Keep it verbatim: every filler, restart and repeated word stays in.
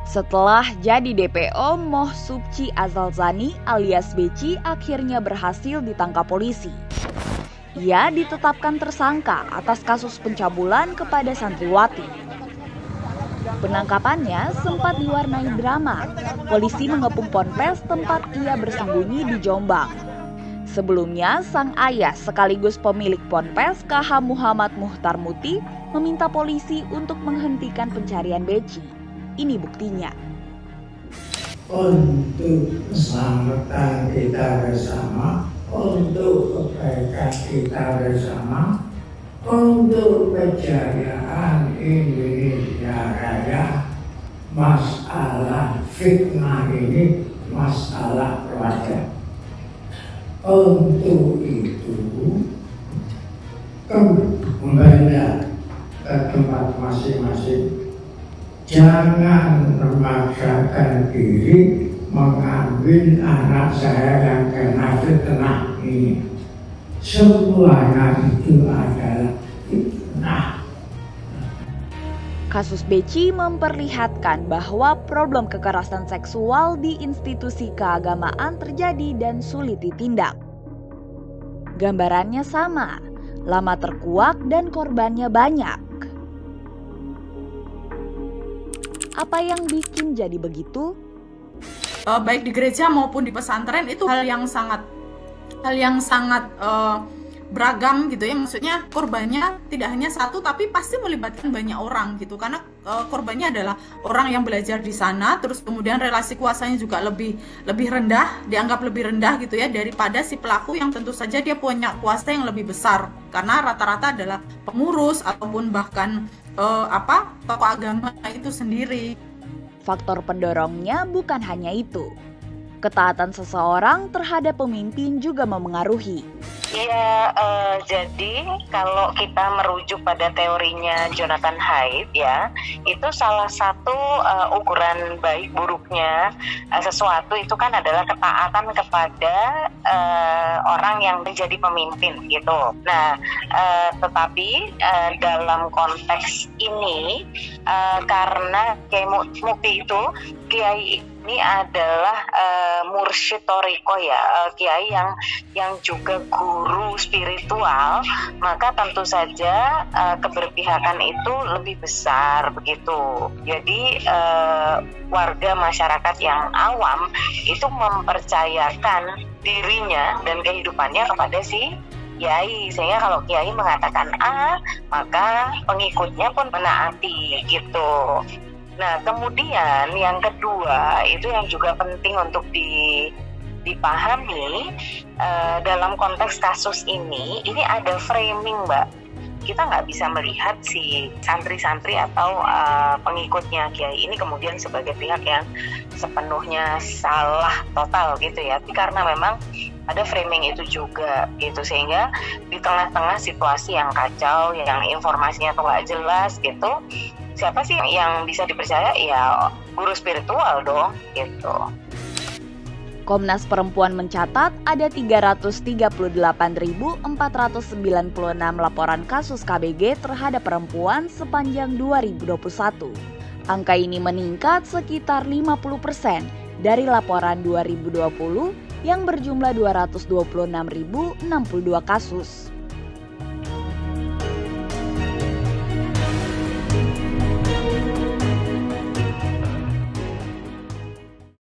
Setelah jadi D P O, Moh Subci Azalzani alias Beci akhirnya berhasil ditangkap polisi. Ia ditetapkan tersangka atas kasus pencabulan kepada santriwati. Penangkapannya sempat diwarnai drama. Polisi mengepung ponpes tempat ia bersembunyi di Jombang. Sebelumnya, sang ayah sekaligus pemilik ponpes K H Muhammad Muhtar Muti meminta polisi untuk menghentikan pencarian Beci. Ini buktinya. Untuk keselamatan kita bersama, untuk kebaikan kita bersama, untuk kejayaan Indonesia Raya, masalah fitnah ini masalah keluarga. Untuk itu, kembali ke tempat masing-masing. Jangan memaksakan diri mengambil anak saya yang kena fitnah ini. Semuanya itu adalah fitnah. Kasus Beci memperlihatkan bahwa problem kekerasan seksual di institusi keagamaan terjadi dan sulit ditindak. Gambarannya sama, lama terkuak dan korbannya banyak. Apa yang bikin jadi begitu? Uh, baik di gereja maupun di pesantren itu hal yang sangat hal yang sangat uh, beragam gitu ya. Maksudnya korbannya tidak hanya satu tapi pasti melibatkan banyak orang gitu. Karena uh, korbannya adalah orang yang belajar di sana, terus kemudian relasi kuasanya juga lebih lebih rendah, dianggap lebih rendah gitu ya daripada si pelaku yang tentu saja dia punya kuasa yang lebih besar. Karena rata-rata adalah pengurus ataupun bahkan Uh, apa tokoh agama itu sendiri. Faktor pendorongnya bukan hanya itu. Ketaatan seseorang terhadap pemimpin juga memengaruhi. Ya, uh, jadi kalau kita merujuk pada teorinya Jonathan Haidt ya, itu salah satu uh, ukuran baik buruknya uh, sesuatu itu kan adalah ketaatan kepada uh, orang yang menjadi pemimpin gitu. Nah, uh, tetapi uh, dalam konteks ini uh, karena Kiai Mukti itu Kiai ini adalah uh, mursyid toriko ya, uh, kiai yang yang juga guru spiritual, maka tentu saja uh, keberpihakan itu lebih besar begitu. Jadi uh, warga masyarakat yang awam itu mempercayakan dirinya dan kehidupannya kepada si kiai, sehingga kalau kiai mengatakan A, maka pengikutnya pun menaati gitu. Nah, kemudian yang kedua itu yang juga penting untuk di, dipahami uh, dalam konteks kasus ini, ini ada framing, Mbak. Kita nggak bisa melihat si santri-santri atau uh, pengikutnya kiai ini kemudian sebagai pihak yang sepenuhnya salah total gitu ya. Tapi karena memang ada framing itu juga gitu, sehingga di tengah-tengah situasi yang kacau, yang informasinya tuh nggak jelas gitu, siapa sih yang bisa dipercaya? Ya guru spiritual dong gitu. Komnas Perempuan mencatat ada tiga ratus tiga puluh delapan ribu empat ratus sembilan puluh enam laporan kasus K B G terhadap perempuan sepanjang dua ribu dua puluh satu. Angka ini meningkat sekitar lima puluh persen dari laporan dua ribu dua puluh yang berjumlah dua ratus dua puluh enam ribu enam puluh dua kasus.